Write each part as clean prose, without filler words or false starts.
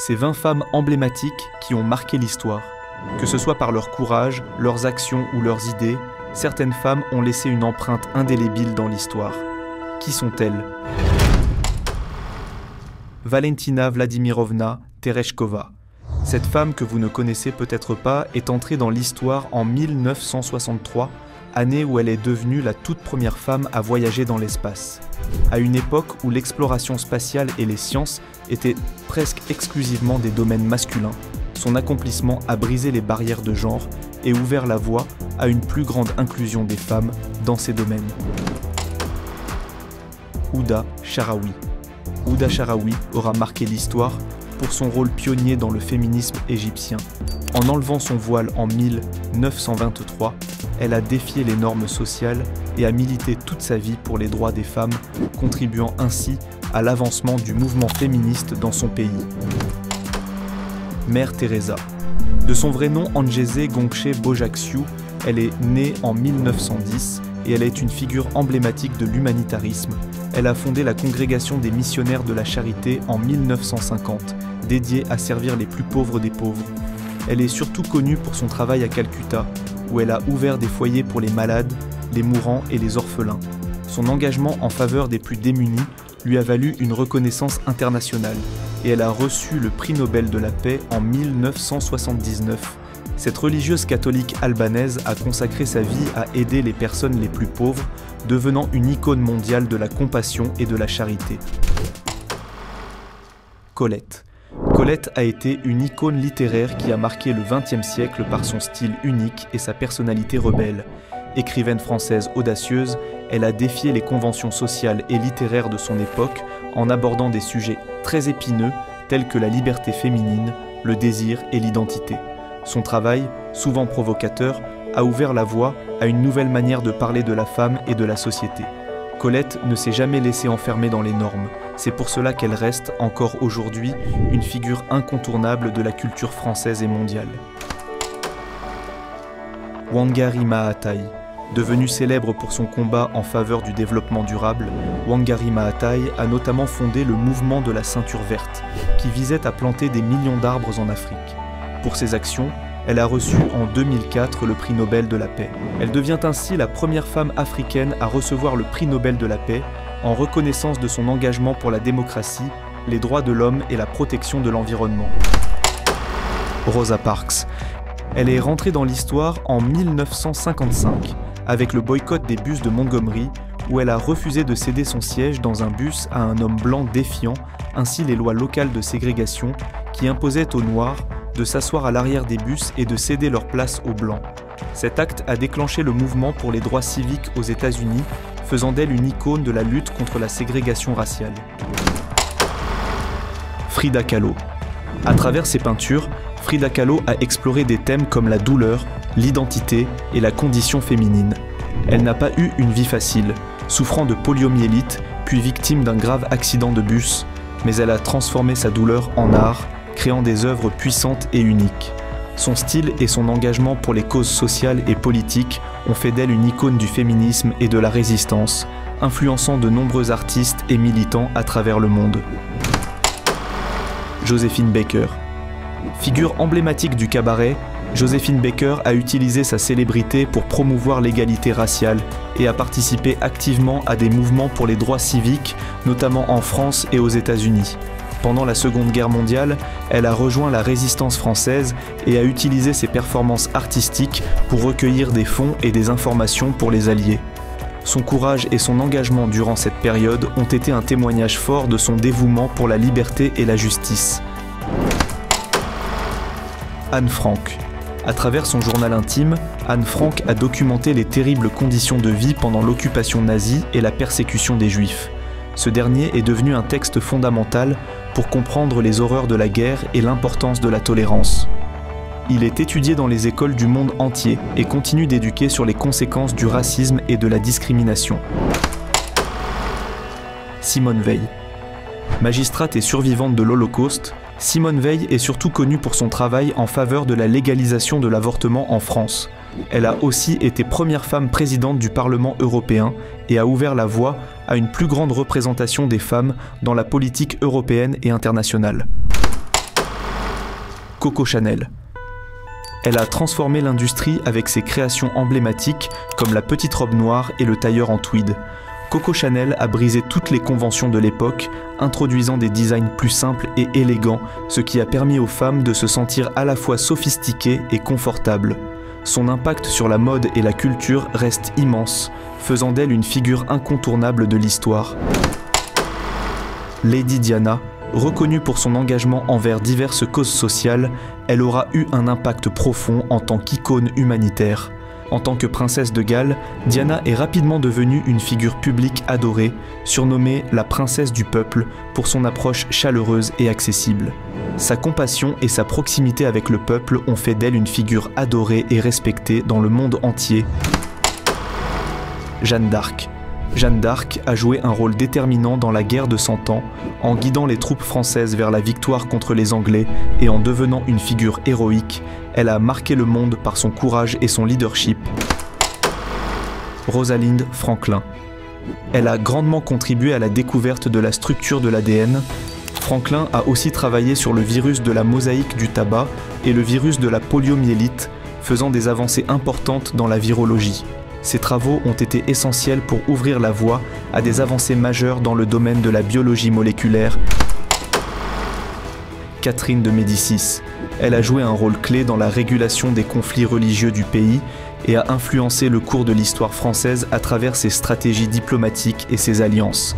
ces 20 femmes emblématiques qui ont marqué l'histoire. Que ce soit par leur courage, leurs actions ou leurs idées, certaines femmes ont laissé une empreinte indélébile dans l'histoire. Qui sont-elles? Valentina Vladimirovna Tereshkova. Cette femme que vous ne connaissez peut-être pas est entrée dans l'histoire en 1963, année où elle est devenue la toute première femme à voyager dans l'espace. À une époque où l'exploration spatiale et les sciences étaient presque exclusivement des domaines masculins, son accomplissement a brisé les barrières de genre et ouvert la voie à une plus grande inclusion des femmes dans ces domaines. Houda Sharawi. Houda Sharawi aura marqué l'histoire pour son rôle pionnier dans le féminisme égyptien. En enlevant son voile en 1923, elle a défié les normes sociales et a milité toute sa vie pour les droits des femmes, contribuant ainsi à l'avancement du mouvement féministe dans son pays. Mère Teresa. De son vrai nom Angese Gongche Bojaxiu, elle est née en 1910 et elle est une figure emblématique de l'humanitarisme. Elle a fondé la Congrégation des missionnaires de la charité en 1950, dédiée à servir les plus pauvres des pauvres. Elle est surtout connue pour son travail à Calcutta, où elle a ouvert des foyers pour les malades, les mourants et les orphelins. Son engagement en faveur des plus démunis lui a valu une reconnaissance internationale, et elle a reçu le prix Nobel de la paix en 1979. Cette religieuse catholique albanaise a consacré sa vie à aider les personnes les plus pauvres, devenant une icône mondiale de la compassion et de la charité. Colette. Colette a été une icône littéraire qui a marqué le XXe siècle par son style unique et sa personnalité rebelle. Écrivaine française audacieuse, elle a défié les conventions sociales et littéraires de son époque en abordant des sujets très épineux tels que la liberté féminine, le désir et l'identité. Son travail, souvent provocateur, a ouvert la voie à une nouvelle manière de parler de la femme et de la société. Colette ne s'est jamais laissée enfermer dans les normes. C'est pour cela qu'elle reste, encore aujourd'hui, une figure incontournable de la culture française et mondiale. Wangari Maathai. Devenue célèbre pour son combat en faveur du développement durable, Wangari Maathai a notamment fondé le mouvement de la ceinture verte, qui visait à planter des millions d'arbres en Afrique. Pour ses actions, elle a reçu en 2004 le prix Nobel de la paix. Elle devient ainsi la première femme africaine à recevoir le prix Nobel de la paix, en reconnaissance de son engagement pour la démocratie, les droits de l'homme et la protection de l'environnement. Rosa Parks. Elle est rentrée dans l'histoire en 1955, avec le boycott des bus de Montgomery, où elle a refusé de céder son siège dans un bus à un homme blanc défiant ainsi les lois locales de ségrégation qui imposaient aux Noirs de s'asseoir à l'arrière des bus et de céder leur place aux Blancs. Cet acte a déclenché le mouvement pour les droits civiques aux États-Unis, faisant d'elle une icône de la lutte contre la ségrégation raciale. Frida Kahlo. À travers ses peintures, Frida Kahlo a exploré des thèmes comme la douleur, l'identité et la condition féminine. Elle n'a pas eu une vie facile, souffrant de poliomyélite, puis victime d'un grave accident de bus, mais elle a transformé sa douleur en art, créant des œuvres puissantes et uniques. Son style et son engagement pour les causes sociales et politiques ont fait d'elle une icône du féminisme et de la résistance, influençant de nombreux artistes et militants à travers le monde. Joséphine Baker. Figure emblématique du cabaret, Joséphine Baker a utilisé sa célébrité pour promouvoir l'égalité raciale et a participé activement à des mouvements pour les droits civiques, notamment en France et aux États-Unis. Pendant la Seconde Guerre mondiale, elle a rejoint la résistance française et a utilisé ses performances artistiques pour recueillir des fonds et des informations pour les Alliés. Son courage et son engagement durant cette période ont été un témoignage fort de son dévouement pour la liberté et la justice. Anne Frank. À travers son journal intime, Anne Frank a documenté les terribles conditions de vie pendant l'occupation nazie et la persécution des Juifs. Ce dernier est devenu un texte fondamental pour comprendre les horreurs de la guerre et l'importance de la tolérance. Il est étudié dans les écoles du monde entier et continue d'éduquer sur les conséquences du racisme et de la discrimination. Simone Veil. Magistrate et survivante de l'Holocauste, Simone Veil est surtout connue pour son travail en faveur de la légalisation de l'avortement en France. Elle a aussi été première femme présidente du Parlement européen et a ouvert la voie à une plus grande représentation des femmes dans la politique européenne et internationale. Coco Chanel. Elle a transformé l'industrie avec ses créations emblématiques comme la petite robe noire et le tailleur en tweed. Coco Chanel a brisé toutes les conventions de l'époque, introduisant des designs plus simples et élégants, ce qui a permis aux femmes de se sentir à la fois sophistiquées et confortables. Son impact sur la mode et la culture reste immense, faisant d'elle une figure incontournable de l'histoire. Lady Diana, reconnue pour son engagement envers diverses causes sociales, elle aura eu un impact profond en tant qu'icône humanitaire. En tant que princesse de Galles, Diana est rapidement devenue une figure publique adorée, surnommée la princesse du peuple pour son approche chaleureuse et accessible. Sa compassion et sa proximité avec le peuple ont fait d'elle une figure adorée et respectée dans le monde entier. Jeanne d'Arc. Jeanne d'Arc a joué un rôle déterminant dans la guerre de 100 ans, en guidant les troupes françaises vers la victoire contre les Anglais et en devenant une figure héroïque. Elle a marqué le monde par son courage et son leadership. Rosalind Franklin. Elle a grandement contribué à la découverte de la structure de l'ADN. Franklin a aussi travaillé sur le virus de la mosaïque du tabac et le virus de la poliomyélite, faisant des avancées importantes dans la virologie. Ces travaux ont été essentiels pour ouvrir la voie à des avancées majeures dans le domaine de la biologie moléculaire. Catherine de Médicis. Elle a joué un rôle clé dans la régulation des conflits religieux du pays et a influencé le cours de l'histoire française à travers ses stratégies diplomatiques et ses alliances.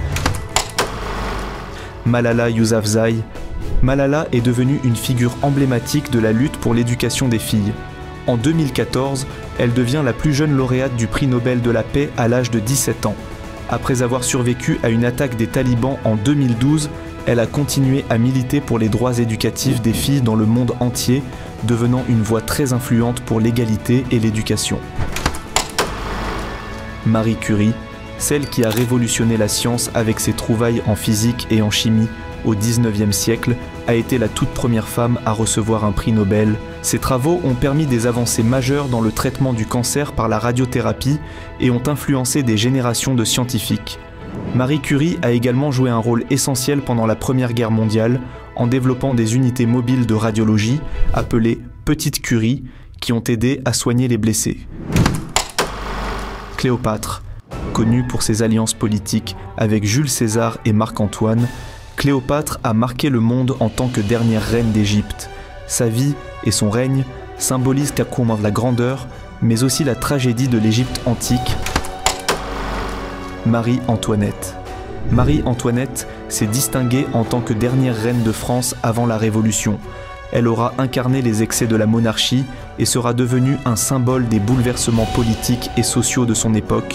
Malala Yousafzai. Malala est devenue une figure emblématique de la lutte pour l'éducation des filles. En 2014, elle devient la plus jeune lauréate du prix Nobel de la paix à l'âge de 17 ans. Après avoir survécu à une attaque des talibans en 2012, elle a continué à militer pour les droits éducatifs des filles dans le monde entier, devenant une voix très influente pour l'égalité et l'éducation. Marie Curie, celle qui a révolutionné la science avec ses trouvailles en physique et en chimie au XIXe siècle, a été la toute première femme à recevoir un prix Nobel. Ses travaux ont permis des avancées majeures dans le traitement du cancer par la radiothérapie et ont influencé des générations de scientifiques. Marie Curie a également joué un rôle essentiel pendant la Première Guerre mondiale en développant des unités mobiles de radiologie appelées Petites Curie qui ont aidé à soigner les blessés. Cléopâtre, connue pour ses alliances politiques avec Jules César et Marc-Antoine, Cléopâtre a marqué le monde en tant que dernière reine d'Égypte. Sa vie et son règne symbolisent la grandeur, mais aussi la tragédie de l'Égypte antique. Marie-Antoinette. Marie-Antoinette s'est distinguée en tant que dernière reine de France avant la Révolution. Elle aura incarné les excès de la monarchie et sera devenue un symbole des bouleversements politiques et sociaux de son époque.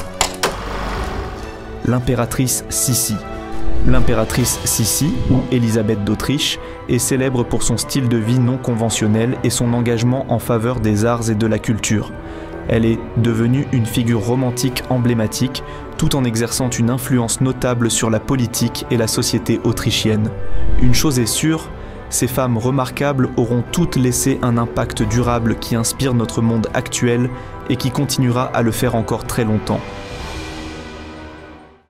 L'impératrice Sissi. L'impératrice Sissi, ou Élisabeth d'Autriche, est célèbre pour son style de vie non conventionnel et son engagement en faveur des arts et de la culture. Elle est devenue une figure romantique emblématique, tout en exerçant une influence notable sur la politique et la société autrichienne. Une chose est sûre, ces femmes remarquables auront toutes laissé un impact durable qui inspire notre monde actuel et qui continuera à le faire encore très longtemps.